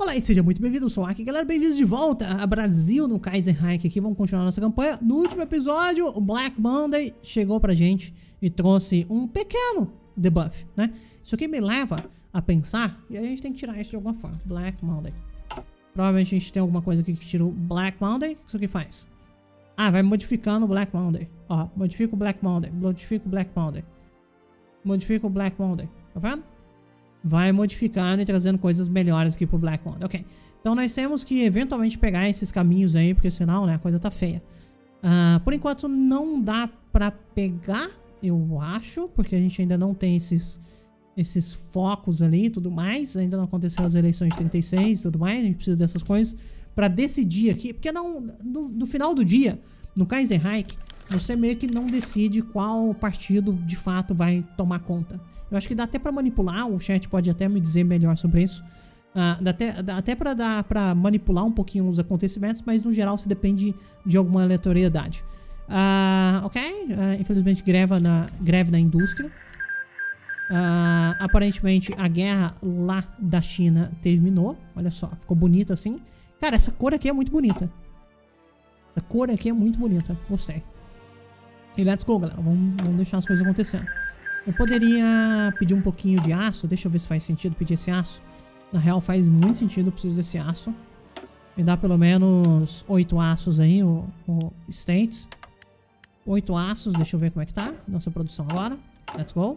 Olá e seja muito bem-vindo, eu sou o Aki, galera, bem-vindos de volta a Brasil no Kaiserreich aqui, vamos continuar nossa campanha. No último episódio, o Black Monday chegou pra gente e trouxe um pequeno debuff, né? Isso aqui me leva a pensar, e a gente tem que tirar isso de alguma forma, Black Monday. Provavelmente a gente tem alguma coisa aqui que tira o Black Monday, o que isso aqui faz? Ah, vai modificando o Black Monday, ó, modifica o Black Monday, modifica o Black Monday, modifica o Black Monday, tá vendo? Vai modificando e trazendo coisas melhores aqui pro Black Monday. Ok. Então nós temos que eventualmente pegar esses caminhos aí, porque senão, né, a coisa tá feia. Por enquanto não dá pra pegar, eu acho, porque a gente ainda não tem esses focos ali e tudo mais. Ainda não aconteceu as eleições de 36 e tudo mais. A gente precisa dessas coisas pra decidir aqui. Porque não, no final do dia, no Kaiserreich, você meio que não decide qual partido de fato vai tomar conta. Eu acho que dá até pra manipular, o chat pode até me dizer melhor sobre isso. Dá até pra manipular um pouquinho os acontecimentos, mas no geral se depende de alguma aleatoriedade. Ok, infelizmente greve na indústria. Aparentemente a guerra lá da China terminou. Olha só, ficou bonita assim. Cara, essa cor aqui é muito bonita. A cor aqui é muito bonita, gostei. E let's go, galera, vamos deixar as coisas acontecendo. Eu poderia pedir um pouquinho de aço. Deixa eu ver se faz sentido pedir esse aço. Na real faz muito sentido, eu preciso desse aço. Me dá pelo menos 8 aços aí, o States. 8 aços, deixa eu ver como é que tá nossa produção agora. Let's go.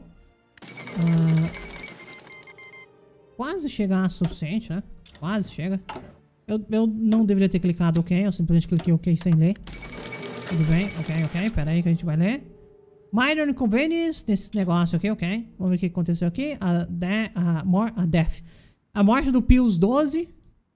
Quase chega aço suficiente, né? Quase chega. Eu não deveria ter clicado OK, eu simplesmente cliquei OK sem ler. Tudo bem, ok, pera aí que a gente vai ler. Minor inconvenience nesse negócio aqui, ok. Vamos ver o que aconteceu aqui. A morte do Pius XII.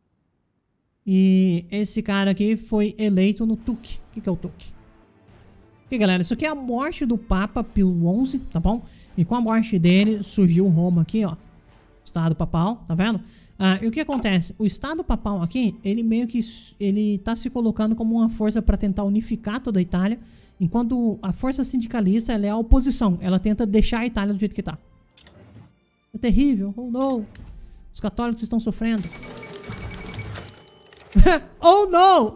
E esse cara aqui foi eleito no TUC. O que é o TUC? Ok, galera, isso aqui é a morte do Papa Pio XI, tá bom? E com a morte dele surgiu Roma aqui, ó. Estado papal, tá vendo? E o que acontece? O Estado papal aqui, ele meio que ele tá se colocando como uma força para tentar unificar toda a Itália. Enquanto a força sindicalista, ela é a oposição. Ela tenta deixar a Itália do jeito que tá. É terrível. Oh, não. Os católicos estão sofrendo. Oh, não!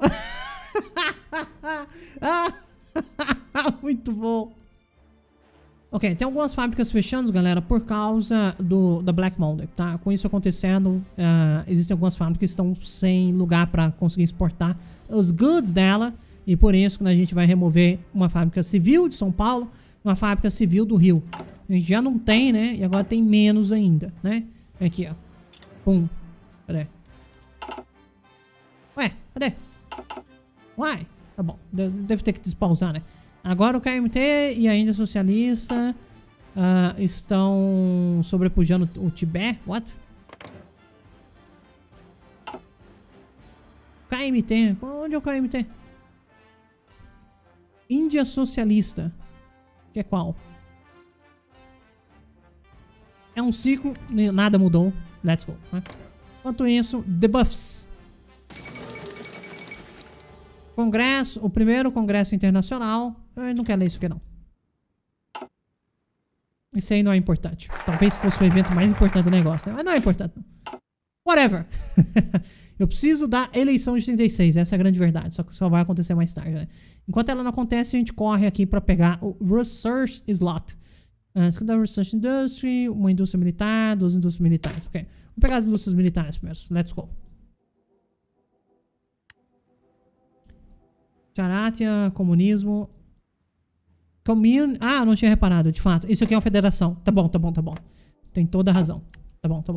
Muito bom. Ok, tem algumas fábricas fechando, galera, por causa da Black Monday, tá? Com isso acontecendo, existem algumas fábricas que estão sem lugar para conseguir exportar os goods dela. E por isso que a gente vai remover uma fábrica civil de São Paulo, uma fábrica civil do Rio. A gente já não tem, né? E agora tem menos ainda, né? Aqui, ó. Pum. Cadê? Ué, cadê? Uai. Tá bom. Deve ter que despausar, né? Agora o KMT e a Índia Socialista estão sobrepujando o Tibete. What? KMT. Onde é o KMT? Índia Socialista. Que é qual? É um ciclo, nada mudou. Let's go. Né? Enquanto isso, debuffs. Congresso, o primeiro Congresso Internacional. Eu não quero ler isso aqui não. Isso aí não é importante. Talvez fosse o evento mais importante do negócio, né? Mas não é importante não. Whatever. Eu preciso da eleição de 36, essa é a grande verdade, só que só vai acontecer mais tarde, né? Enquanto ela não acontece, a gente corre aqui pra pegar o Research Slot. Secondary Research Industry, uma indústria militar, 2 indústrias militares, ok. Vamos pegar as indústrias militares primeiro, let's go. Charatia, comunismo. Não tinha reparado, de fato. Isso aqui é uma federação. Tá bom. Tem toda a razão. Tá bom.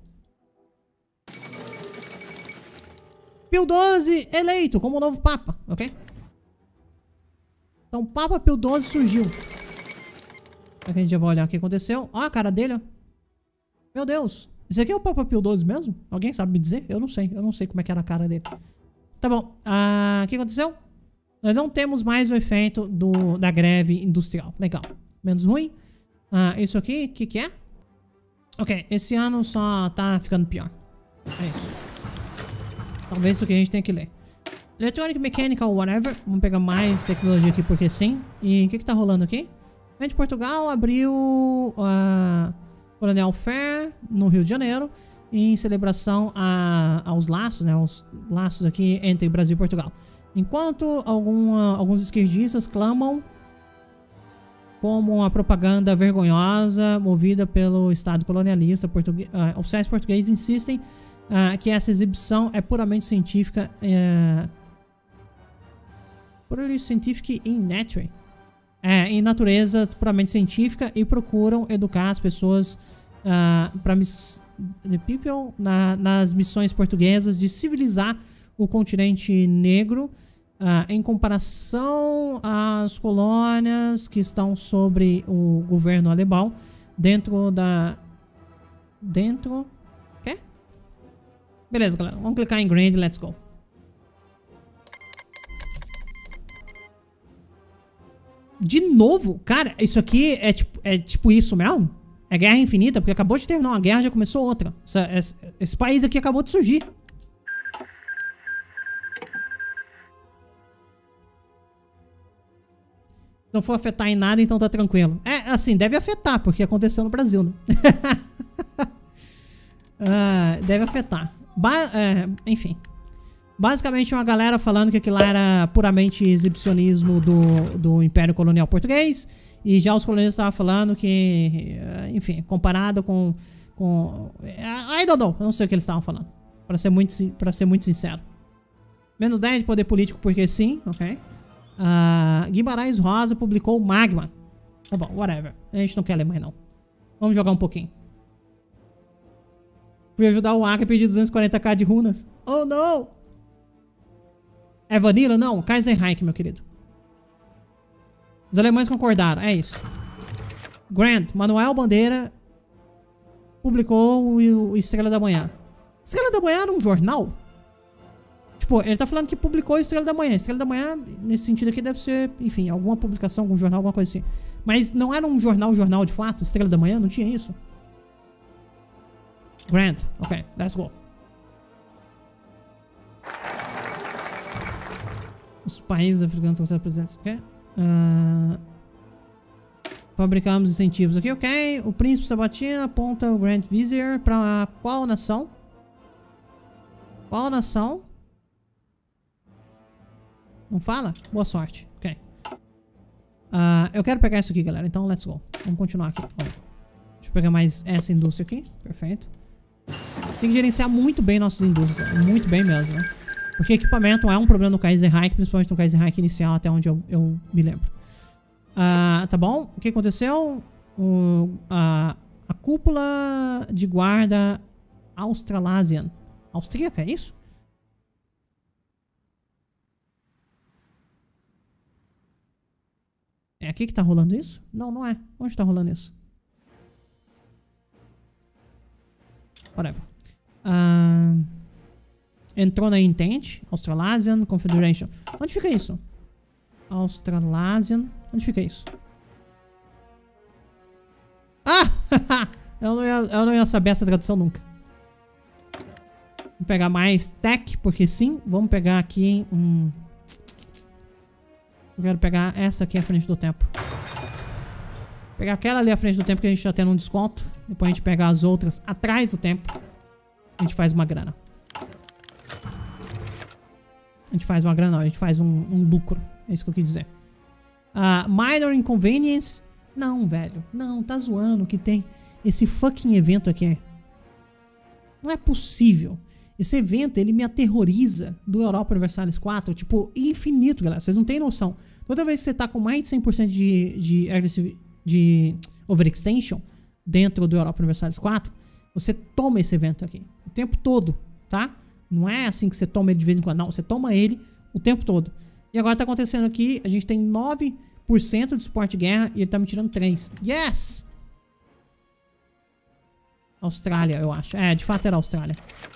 Pio XII eleito como novo Papa, ok? Então, Papa Pio XII surgiu. Aqui a gente já vai olhar o que aconteceu. Ó a cara dele, ó. Meu Deus. Esse aqui é o Papa Pio XII mesmo? Alguém sabe me dizer? Eu não sei como é que era a cara dele. Tá bom. O que aconteceu? Nós não temos mais o efeito da greve industrial. Legal. Menos ruim. Isso aqui, o que é? Ok, esse ano só tá ficando pior. É isso. Talvez isso aqui a gente tenha que ler. Electronic, Mechanical, whatever. Vamos pegar mais tecnologia aqui porque sim. E o que tá rolando aqui? A gente de Portugal abriu Coronel Fair no Rio de Janeiro. em celebração aos laços, né, os laços aqui entre Brasil e Portugal. Enquanto alguns esquerdistas clamam como uma propaganda vergonhosa movida pelo Estado colonialista português, oficiais portugueses insistem que essa exibição é puramente científica, purely scientific in nature, em natureza puramente científica, e procuram educar as pessoas nas missões portuguesas de civilizar o continente negro, em comparação às colônias que estão sobre o governo alemão quê? Beleza, galera, vamos clicar em Grand, let's go. De novo? Cara, isso aqui é tipo isso mesmo? É guerra infinita? Porque acabou de terminar uma guerra, já começou outra. Esse país aqui acabou de surgir. Não for afetar em nada, então tá tranquilo. Assim, deve afetar, porque aconteceu no Brasil, né? Deve afetar. Enfim. Basicamente uma galera falando que aquilo lá era puramente exibicionismo do Império Colonial Português. E já os colonistas estavam falando que, enfim, comparado com I don't know, eu não sei o que eles estavam falando. Pra ser muito sincero. Menos 10 de poder político porque sim, ok. Guimarães Rosa publicou Magma. Tá bom, whatever. A gente não quer ler mais não. Vamos jogar um pouquinho. Fui ajudar o Acre e pedir 240k de runas. Oh não! É Vanilla? Não, Kaiserreich, meu querido. Os alemães concordaram, é isso. Grant, Manuel Bandeira publicou o Estrela da Manhã. Estrela da Manhã era um jornal? Tipo, ele tá falando que publicou Estrela da Manhã. Estrela da Manhã, nesse sentido aqui, deve ser, enfim, alguma publicação, algum jornal, alguma coisa assim. Mas não era um jornal de fato? Estrela da Manhã? Não tinha isso? Grant, ok, let's go. Os países africanos estão presentes, ok? Fabricamos incentivos aqui, ok. O príncipe Sabatina aponta o Grand Vizier pra qual nação? Qual nação? Não fala? Boa sorte, ok. Eu quero pegar isso aqui, galera, então let's go. Vamos continuar aqui. Olha. Deixa eu pegar mais essa indústria aqui, perfeito. Tem que gerenciar muito bem nossas indústrias, muito bem mesmo, né? Porque equipamento é um problema no Kaiserreich, principalmente no Kaiserreich inicial, até onde eu me lembro. Tá bom? O que aconteceu? A cúpula de guarda Australasian. Austríaca, é isso? É aqui que tá rolando isso? Não, não é. Onde tá rolando isso? Whatever. Entrou na Intent, Australasian Confederation. Onde fica isso? Australasian. Onde fica isso? Eu não ia saber essa tradução nunca. Vamos pegar mais tech, porque sim. Vamos pegar aqui um... Eu quero pegar essa aqui à frente do tempo. Pegar aquela ali à frente do tempo que a gente tá tendo um desconto. Depois a gente pega as outras atrás do tempo. A gente faz uma grana. A gente faz uma grana, não. A gente faz um lucro. É isso que eu quis dizer. Minor Inconvenience. Não, velho. Não, tá zoando que tem esse fucking evento aqui. Não é possível. Esse evento, ele me aterroriza do Europa Universalis 4. Tipo, infinito, galera. Vocês não têm noção. Toda vez que você tá com mais de 100% de overextension dentro do Europa Universalis 4, você toma esse evento aqui. O tempo todo, tá? Não é assim que você toma ele de vez em quando. Não, você toma ele o tempo todo. E agora tá acontecendo aqui, a gente tem 9% de suporte de guerra e ele tá me tirando 3. Yes! Austrália, eu acho. De fato era Austrália.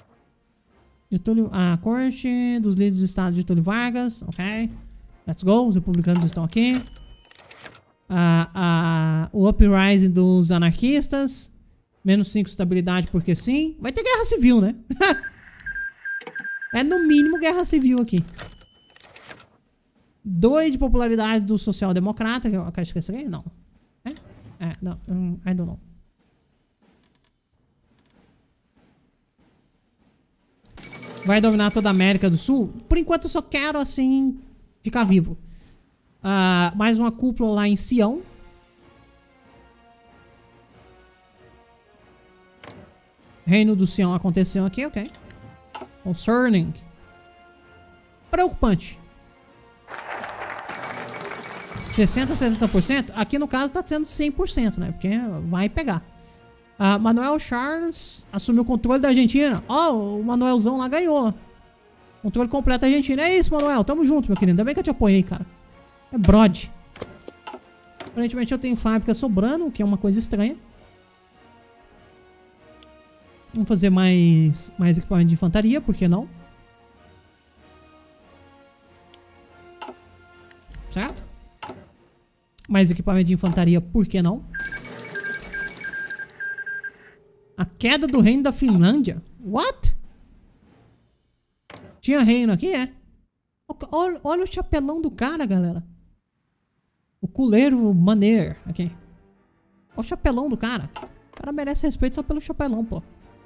A corte dos líderes do estado de Getúlio Vargas. Ok. Let's go. Os republicanos estão aqui. O uprising dos anarquistas. Menos 5 estabilidade porque sim. Vai ter guerra civil, né? É no mínimo guerra civil aqui. 2 de popularidade do social-democrata. Acho que é isso aqui? Não. Não. I don't know. vai dominar toda a América do Sul. Por enquanto eu só quero, assim, ficar vivo. Mais uma cúpula lá em Sião. Reino do Sião aconteceu aqui, ok. Concerning. Preocupante. 60%, 70%. Aqui no caso tá sendo 100%, né? Porque vai pegar. Manuel Charles assumiu o controle da Argentina. O Manuelzão lá ganhou. Controle completo da Argentina. É isso, Manuel. Tamo junto, meu querido. Ainda bem que eu te apoiei, cara. É brode. Aparentemente eu tenho fábrica sobrando, o que é uma coisa estranha. Vamos fazer mais equipamento de infantaria, por que não? Certo? Mais equipamento de infantaria, por que não? A queda do reino da Finlândia. What? Tinha reino aqui, é? Olha o chapelão do cara, galera. O culeiro maneiro aqui. Olha o chapelão do cara. O cara merece respeito só pelo chapelão, pô.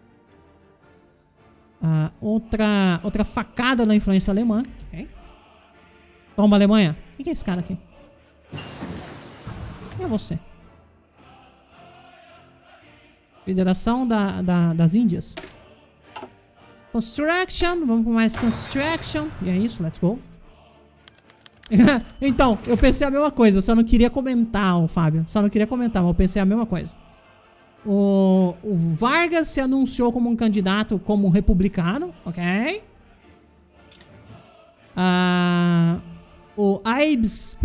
Outra facada na influência alemã. Okay. Toma, Alemanha. O que é esse cara aqui? Quem é você? Federação das Índias. Construction. Vamos com mais construction. E é isso, let's go. Então, eu pensei a mesma coisa. Eu só não queria comentar, o Fábio. Só não queria comentar, mas eu pensei a mesma coisa. O Vargas se anunciou como um candidato como republicano, ok? O Aibes,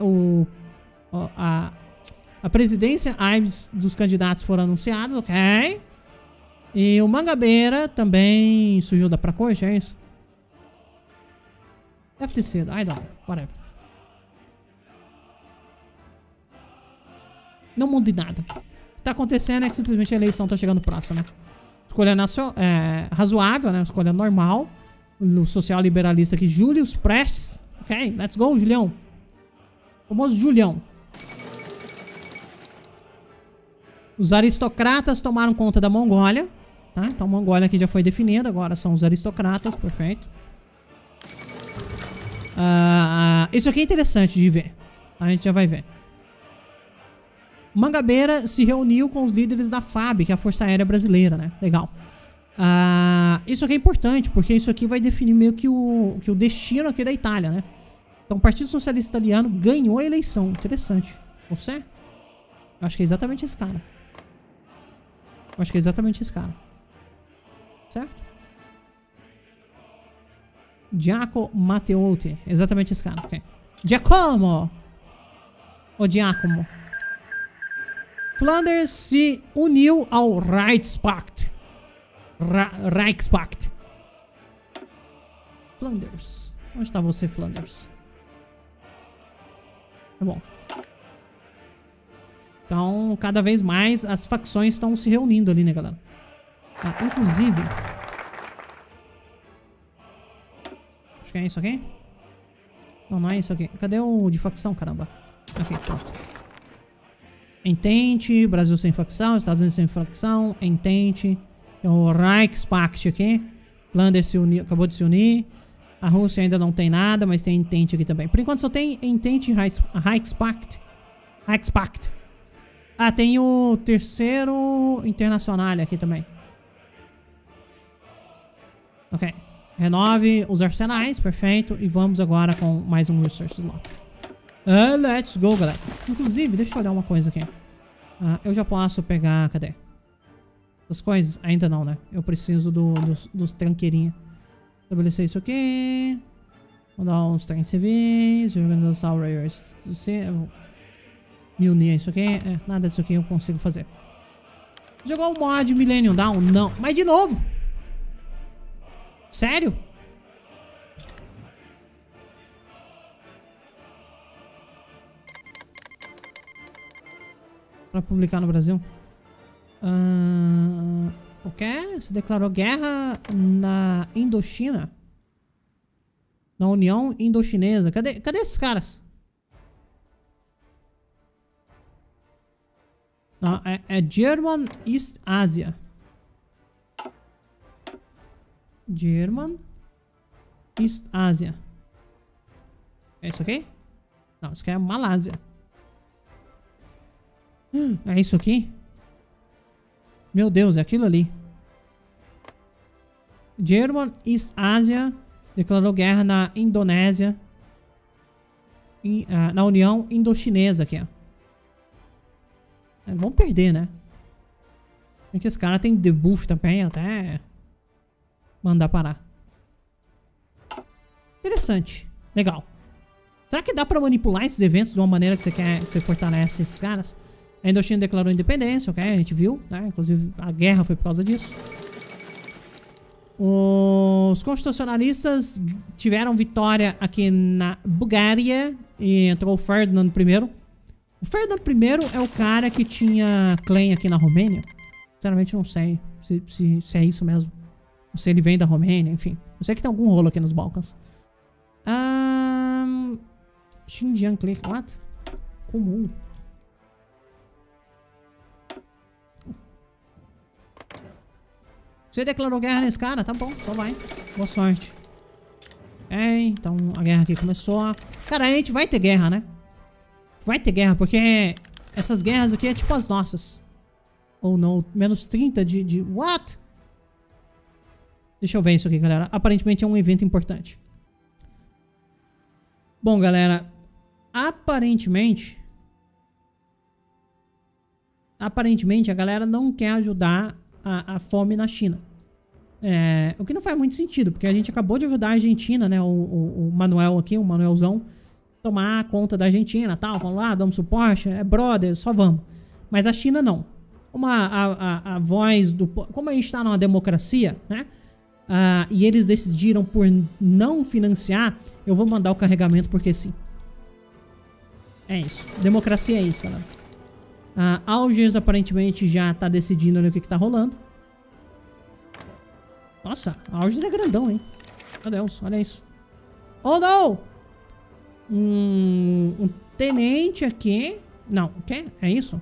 a presidência Aibes dos candidatos foram anunciados, ok? E o Mangabeira também surgiu da Pracorte, é isso? Deve ter sido, I don't know, whatever. Não muda de nada. O que tá acontecendo é que simplesmente a eleição tá chegando próxima, né? Escolha razoável, né? Escolha normal. O social liberalista aqui, Július Prestes. Ok, let's go, Julião. O famoso Julião. Os aristocratas tomaram conta da Mongólia. Tá? Então a Mongólia aqui já foi definida. Agora são os aristocratas, perfeito. Isso aqui é interessante de ver. A gente já vai ver. Mangabeira se reuniu com os líderes da FAB, que é a Força Aérea Brasileira, né? Legal. Isso aqui é importante, porque isso aqui vai definir meio que o destino aqui da Itália, né? Então o Partido Socialista Italiano ganhou a eleição. Interessante. Você? Eu acho que é exatamente esse cara. Eu acho que é exatamente esse cara. Certo? Giacomo Matteotti. Exatamente esse cara. Okay. Giacomo! Ou Giacomo. Flanders se uniu ao Reichspakt. Reichspakt. Flanders. Onde está você, Flanders? Tá bom. Então, cada vez mais as facções estão se reunindo ali, né, galera? Inclusive... Acho que é isso aqui. Não, não é isso aqui. Cadê o de facção, caramba? Aqui, pronto. Entente, Brasil sem facção, Estados Unidos sem facção, Entente. Tem o Reichspakt aqui. Flanders se uniu, acabou de se unir. A Rússia ainda não tem nada, mas tem Entente aqui também. Por enquanto só tem Entente e Reichspakt. Reichspakt. Tem o terceiro internacional aqui também. Ok. Renove os arsenais, perfeito. E vamos agora com mais um resource slot. Let's go, galera. Inclusive, deixa eu olhar uma coisa aqui. Eu já posso pegar... Cadê? Essas coisas? Ainda não, né? Eu preciso dos tranqueirinhos. Estabelecer isso aqui. Mandar uns trens civis. Organizar o me unir a isso aqui. Nada disso aqui eu consigo fazer. Jogar o mod Millennium Down? Não. Mas de novo? Sério? Pra publicar no Brasil? O quê? Você declarou guerra na Indochina? Na União Indochinesa. Cadê esses caras? Não, é German East Asia. German East Asia. É isso aqui? Não, isso aqui é Malásia. É isso aqui? Meu Deus, é aquilo ali. German East Asia declarou guerra na Indonésia. Na União Indochinesa aqui, ó. Vamos perder, né? Porque esse cara tem debuff também, até mandar parar. Interessante. Legal. Será que dá pra manipular esses eventos de uma maneira que você quer, que você fortalece esses caras? A Indochina declarou independência, ok? A gente viu, né? Inclusive a guerra foi por causa disso. Os constitucionalistas tiveram vitória aqui na Bulgária e entrou o Ferdinand I. O Ferdinand I é o cara que tinha claim aqui na Romênia. Sinceramente não sei se é isso mesmo. Não sei se ele vem da Romênia, enfim. Eu sei que tem algum rolo aqui nos Balcãs. Xinjiang Click, what? Comum. Você declarou guerra nesse cara? Tá bom, então vai. Boa sorte. Então a guerra aqui começou. Cara, a gente vai ter guerra, né? Vai ter guerra, porque essas guerras aqui é tipo as nossas. Ou não, menos 30 de... What? Deixa eu ver isso aqui, galera. Aparentemente é um evento importante. Bom, galera. Aparentemente a galera não quer ajudar a fome na China. O que não faz muito sentido, porque a gente acabou de ajudar a Argentina, né? O Manuel aqui, o Manuelzão, tomar conta da Argentina, tal. Vamos lá, damos suporte, brother, só vamos. Mas a China não. Como a voz do... Como a gente tá numa democracia, né? E eles decidiram por não financiar, eu vou mandar o carregamento porque sim. É isso. Democracia é isso, galera. Algiers aparentemente já tá decidindo ali o que tá rolando. Nossa, Algiers é grandão, hein? Meu Deus, olha isso. Oh, não! Um tenente aqui. Não, o quê? É isso?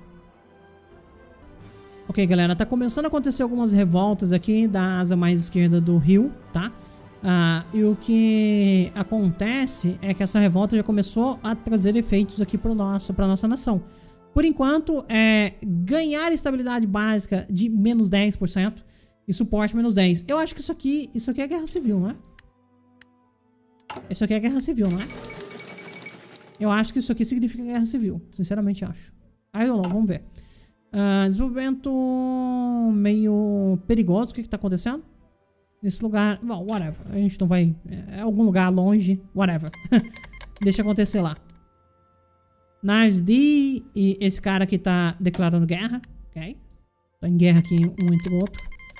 Ok, galera, tá começando a acontecer algumas revoltas aqui da asa mais esquerda do rio, tá? E o que acontece é que essa revolta já começou a trazer efeitos aqui pra nossa nação. Por enquanto, ganhar estabilidade básica de menos 10% e suporte menos 10%. Eu acho que isso aqui é guerra civil, não é? Isso aqui é guerra civil, não é? Eu acho que isso aqui significa guerra civil. Sinceramente, acho. I don't know, vamos ver. Desenvolvimento meio perigoso. O que tá acontecendo? Nesse lugar... Bom, whatever. A gente não vai... É algum lugar longe. Whatever. Deixa acontecer lá. Najdi e esse cara que tá declarando guerra. Ok. Tá em guerra aqui um entre o outro.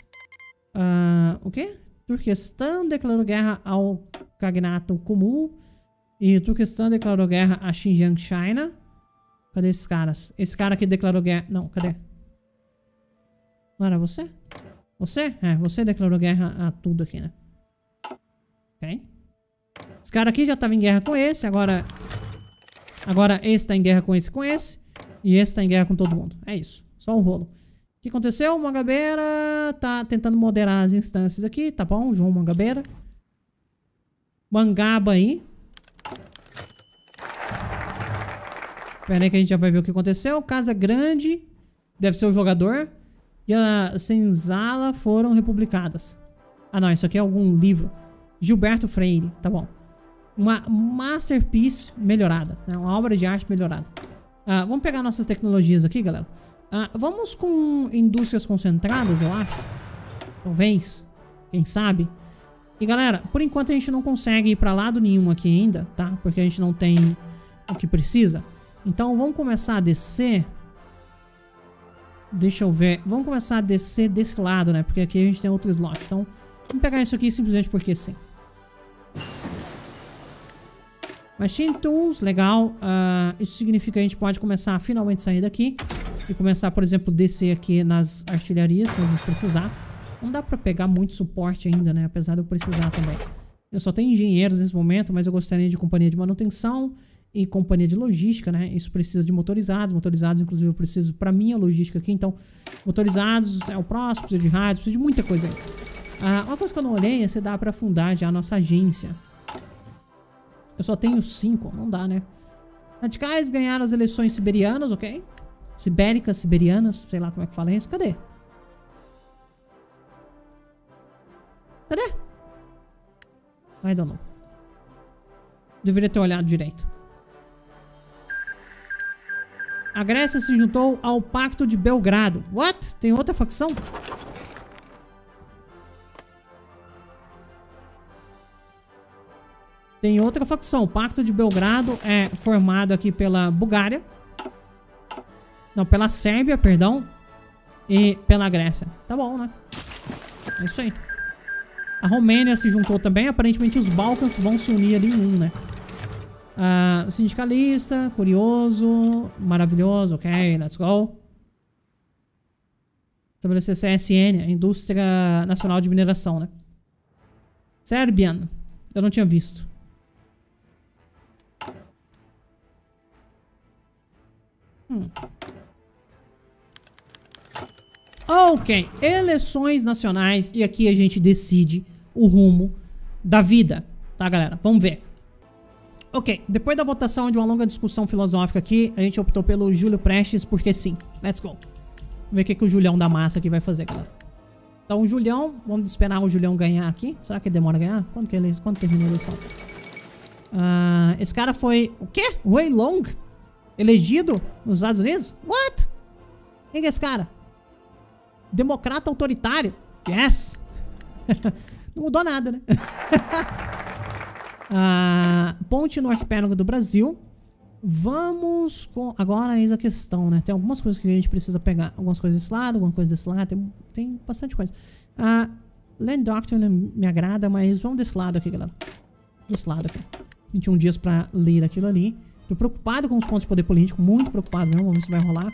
O quê? Turquestão declarou guerra ao Cagnato Kumul. E Turquestão declarou guerra a Xinjiang, China. Cadê esses caras? Esse cara que declarou guerra... Não, cadê? Não era você? Você? Você declarou guerra a tudo aqui, né? Ok. Esse cara aqui já tava em guerra com esse. Agora esse tá em guerra com esse e com esse. E esse tá em guerra com todo mundo. É isso. Só um rolo. O que aconteceu? O Mangabeira tá tentando moderar as instâncias aqui. Tá bom, João Mangabeira. Mangaba aí. Pera aí que a gente já vai ver o que aconteceu. Casa Grande. Deve ser o jogador. E a Senzala foram republicadas. Não, isso aqui é algum livro. Gilberto Freire. Tá bom. Uma masterpiece melhorada, né? Uma obra de arte melhorada. Vamos pegar nossas tecnologias aqui, galera. Vamos com indústrias concentradas, eu acho. Talvez. Quem sabe. E galera, por enquanto a gente não consegue ir pra lado nenhum aqui ainda, tá? Porque a gente não tem o que precisa. Então vamos começar a descer. Deixa eu ver. Vamos começar a descer desse lado, né? Porque aqui a gente tem outro slot. Então vamos pegar isso aqui simplesmente porque sim. Machine Tools, legal. Isso significa que a gente pode começar a finalmente sair daqui. E começar, por exemplo, descer aqui nas artilharias quando a gente precisar. Não dá pra pegar muito suporte ainda, né? Apesar de eu precisar também. Eu só tenho engenheiros nesse momento, mas eu gostaria de companhia de manutenção e companhia de logística, né? Isso precisa de motorizados. Motorizados, inclusive, eu preciso pra minha logística aqui. Então, motorizados é o próximo, precisa de rádio, precisa de muita coisa aí. Uma coisa que eu não olhei é se dá pra fundar já a nossa agência. Eu só tenho 5, não dá, né? Radicais ganharam as eleições siberianas, ok? Sibéricas, siberianas, sei lá como é que fala isso. Cadê? Cadê? I don't know. Deveria ter olhado direito. A Grécia se juntou ao Pacto de Belgrado. What? Tem outra facção? Tem outra facção. O Pacto de Belgrado é formado aqui pela Bulgária. Não, pela Sérvia, perdão. E pela Grécia. Tá bom, né? É isso aí. A Romênia se juntou também. Aparentemente os Balcãs vão se unir ali em um, né? Sindicalista, curioso, maravilhoso, ok, let's go. Estabelecer CSN, a Indústria Nacional de Mineração, né? Serbian, eu não tinha visto. Ok, eleições nacionais e aqui a gente decide o rumo da vida, tá, galera? Vamos ver. Ok, depois da votação de uma longa discussão filosófica aqui, a gente optou pelo Júlio Prestes, porque sim. Let's go. Vamos ver o que o Julião da Massa aqui vai fazer, galera. Então, o Julião, vamos esperar o Julião ganhar aqui. Será que ele demora a ganhar? Quando termina a eleição? Esse cara foi... O quê? Wei Long? Elegido nos Estados Unidos? What? Quem é esse cara? Democrata autoritário? Yes! Não mudou nada, né? Ponte no arquipélago do Brasil. Vamos com... Agora eis a questão, né? Tem algumas coisas que a gente precisa pegar. Algumas coisas desse lado, algumas coisas desse lado. Tem bastante coisa. Land Doctrine me agrada, mas vamos desse lado aqui, galera. Desse lado aqui. 21 dias pra ler aquilo ali. Tô preocupado com os pontos de poder político. Muito preocupado mesmo. Vamos ver se vai rolar.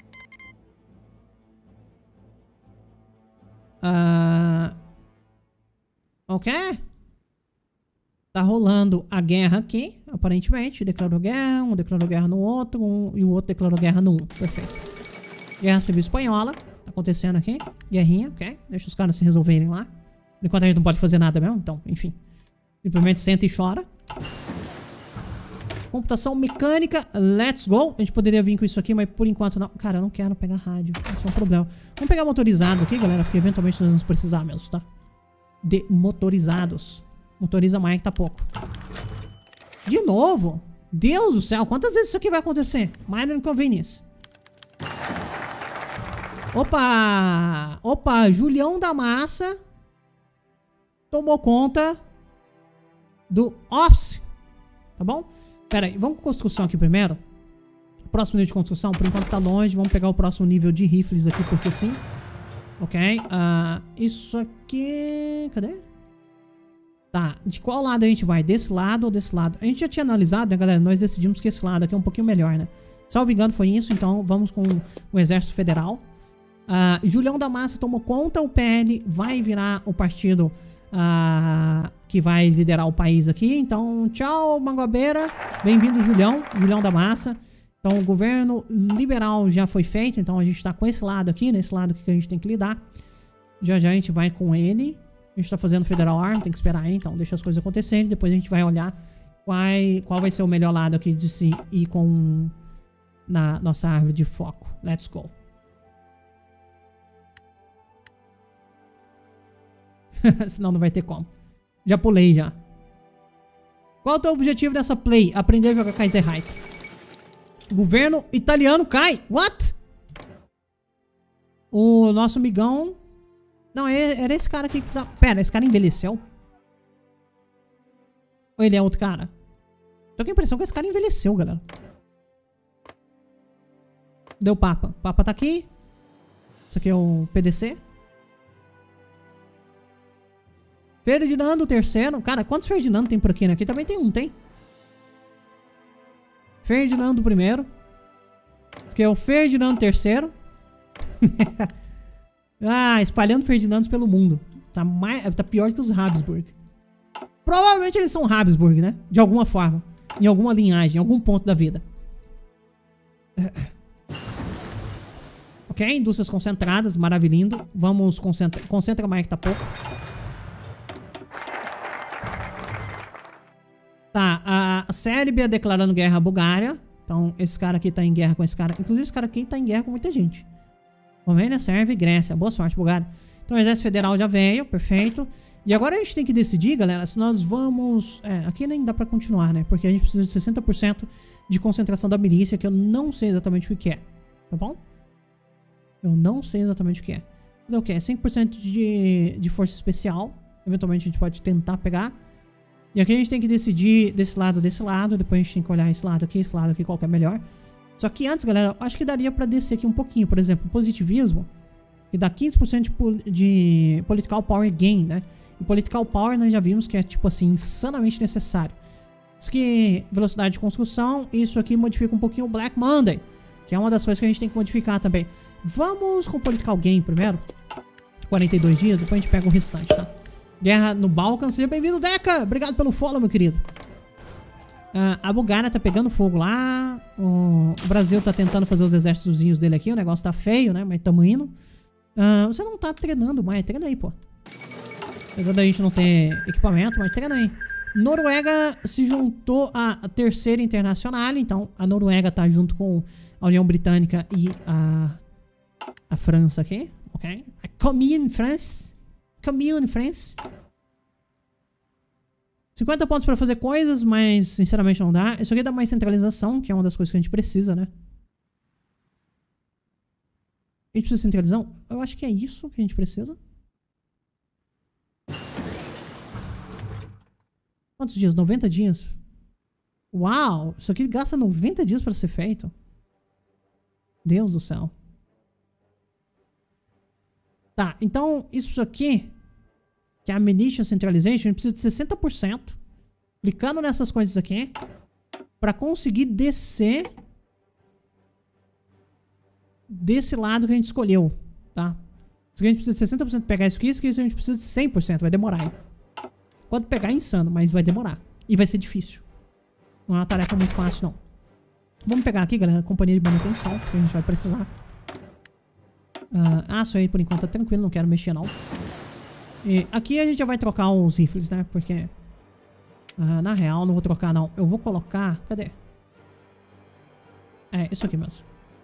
Ok. Tá rolando a guerra aqui, aparentemente. Declarou guerra, um declarou guerra no outro, e o outro declarou guerra no um. Perfeito. Guerra Civil Espanhola. Tá acontecendo aqui. Guerrinha, ok. Deixa os caras se resolverem lá. Enquanto a gente não pode fazer nada mesmo, então, enfim. Simplesmente senta e chora. Computação mecânica, let's go. A gente poderia vir com isso aqui, mas por enquanto não. Cara, eu não quero pegar rádio. Isso é um problema. Vamos pegar motorizados aqui, galera, porque eventualmente nós vamos precisar mesmo, tá? De motorizados. Motoriza mais que tá pouco. De novo? Deus do céu, quantas vezes isso aqui vai acontecer? Minor inconvenience. Opa! Opa, Julião da Massa tomou conta do Office. Tá bom? Pera aí, vamos com construção aqui primeiro. Próximo nível de construção, por enquanto tá longe. Vamos pegar o próximo nível de rifles aqui, porque sim. Ok. Isso aqui... Cadê? Tá, de qual lado a gente vai? Desse lado ou desse lado? A gente já tinha analisado, né, galera? Nós decidimos que esse lado aqui é um pouquinho melhor, né? Salvo engano foi isso, então vamos com o Exército Federal. Julião da Massa tomou conta, o PL vai virar o partido que vai liderar o país aqui. Então, tchau, Manguabeira. Bem-vindo, Julião da Massa. Então, o governo liberal já foi feito, então a gente tá com esse lado aqui, nesse lado que a gente tem que lidar. Já já a gente vai com ele. A gente tá fazendo Federal Arm, tem que esperar aí, então deixa as coisas acontecerem. Depois a gente vai olhar qual vai ser o melhor lado aqui de se ir com na nossa árvore de foco. Let's go. Senão não vai ter como. Já pulei já. Qual é o teu objetivo dessa play? Aprender a jogar Kaiserreich. Governo italiano cai. What? O nosso amigão... Não, era esse cara aqui que tá... Pera, esse cara envelheceu? Ou ele é outro cara? Tô com a impressão que esse cara envelheceu, galera. Deu Papa. Papa tá aqui. Isso aqui é o PDC. Ferdinando III. Cara, quantos Ferdinando tem por aqui, né? Aqui também tem um, tem? Ferdinando I. Esse aqui é o Ferdinando III. Espalhando Ferdinandos pelo mundo. Tá pior que os Habsburg. Provavelmente eles são Habsburg, né? De alguma forma. Em alguma linhagem, em algum ponto da vida. Ok, indústrias concentradas, maravilhindo. Vamos concentrar. Concentra mais que tá pouco. Tá, a Sérbia declarando guerra à Bulgária. Então, esse cara aqui tá em guerra com esse cara. Inclusive, esse cara aqui tá em guerra com muita gente. Romênia, Sérvia e Grécia. Boa sorte, Bulgária. Então, o Exército Federal já veio, perfeito. E agora a gente tem que decidir, galera, se nós vamos... aqui nem dá pra continuar, né? Porque a gente precisa de 60% de concentração da milícia, que eu não sei exatamente o que é. Tá bom? Eu não sei exatamente o que é. Então, o que é? 5% de força especial. Eventualmente a gente pode tentar pegar. E aqui a gente tem que decidir desse lado, desse lado. Depois a gente tem que olhar esse lado aqui, qual que é melhor. Só que antes, galera, eu acho que daria pra descer aqui um pouquinho. Por exemplo, positivismo, que dá 15% de political power gain, né? E political power nós já vimos que é, tipo assim, insanamente necessário. Isso aqui, velocidade de construção. Isso aqui modifica um pouquinho o Black Monday, que é uma das coisas que a gente tem que modificar também. Vamos com political gain primeiro. 42 dias, depois a gente pega o restante, tá? Guerra no Balcãs. Seja bem-vindo, Deca! Obrigado pelo follow, meu querido. A Bulgária tá pegando fogo lá. O Brasil tá tentando fazer os exércitozinhos dele aqui. O negócio tá feio, né? Mas tamo indo. Você não tá treinando mais. Treina aí, pô. Apesar da gente não ter equipamento, mas treina aí. Noruega se juntou à Terceira Internacional. Então, a Noruega tá junto com a União Britânica e a França aqui. Ok? A Commune France. Commune France. 50 pontos pra fazer coisas, mas sinceramente não dá. Isso aqui dá mais centralização, que é uma das coisas que a gente precisa, né? A gente precisa de centralização? Eu acho que é isso que a gente precisa. Quantos dias? 90 dias? Uau! Isso aqui gasta 90 dias pra ser feito. Deus do céu. Tá, então isso aqui, que é a Militia Centralization, a gente precisa de 60%. Clicando nessas coisas aqui, pra conseguir descer desse lado que a gente escolheu, tá? Isso aqui a gente precisa de 60% pegar isso aqui a gente precisa de 100%, vai demorar, hein? Quando pegar é insano, mas vai demorar. E vai ser difícil. Não é uma tarefa muito fácil, não. Vamos pegar aqui, galera, a companhia de manutenção, que a gente vai precisar. Isso aí por enquanto tá tranquilo, não quero mexer não. E aqui a gente já vai trocar os rifles, né? Porque na real não vou trocar não. Eu vou colocar... Cadê? Isso aqui mesmo.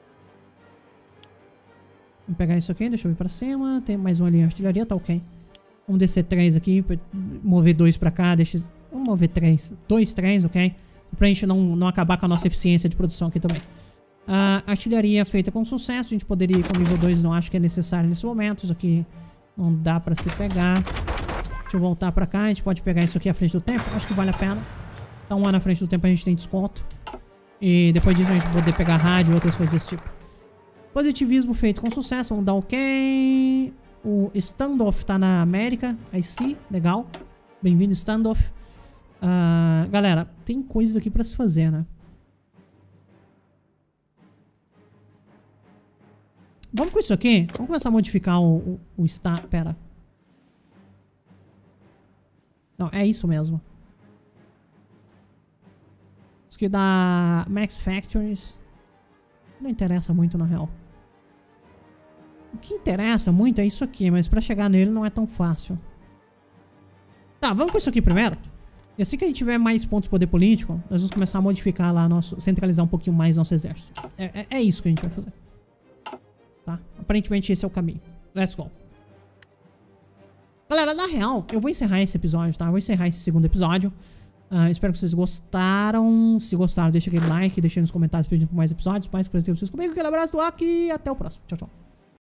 Vamos pegar isso aqui, deixa eu ir pra cima. Tem mais um ali em artilharia, tá ok. Vamos descer 3 aqui, mover 2 pra cá, vamos mover 3. 2, 3, ok? Pra gente não acabar com a nossa eficiência de produção aqui também. Artilharia feita com sucesso, a gente poderia ir com nível 2, não acho que é necessário nesse momento. Isso aqui não dá pra se pegar. Deixa eu voltar pra cá, a gente pode pegar isso aqui à frente do tempo, acho que vale a pena. Então lá na frente do tempo a gente tem desconto. E depois disso a gente poder pegar rádio e outras coisas desse tipo. Positivismo feito com sucesso, vamos dar ok. O standoff tá na América, I see, legal. Bem-vindo, standoff. Galera, tem coisas aqui pra se fazer, né? Vamos com isso aqui. Vamos começar a modificar o estado. Pera. Não, é isso mesmo. Isso aqui dá Max Factories. Não interessa muito, na real. O que interessa muito é isso aqui, mas pra chegar nele não é tão fácil. Tá, vamos com isso aqui primeiro. E assim que a gente tiver mais pontos de poder político, nós vamos começar a modificar lá centralizar um pouquinho mais nosso exército. É isso que a gente vai fazer. Tá? Aparentemente esse é o caminho. Let's go. Galera, na real, eu vou encerrar esse episódio, tá? Eu vou encerrar esse segundo episódio. Espero que vocês gostaram. Se gostaram, deixa aquele like, deixa aí nos comentários pedindo por mais episódios. Mais coisas pra vocês comigo. Aquele abraço do Aki e até o próximo. Tchau, tchau.